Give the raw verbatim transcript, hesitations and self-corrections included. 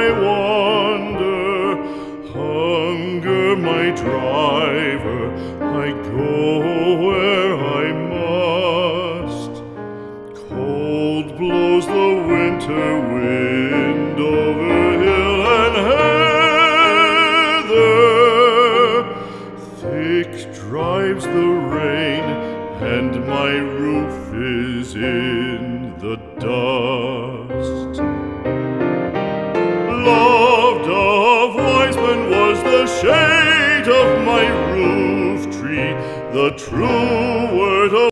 wander. Hunger my driver, I go where I must. Cold blows the winter wind over hill and heather. Thick drives the rain, and my roof is in the dust. Loved of wise men was the shade of my roof tree, the true word of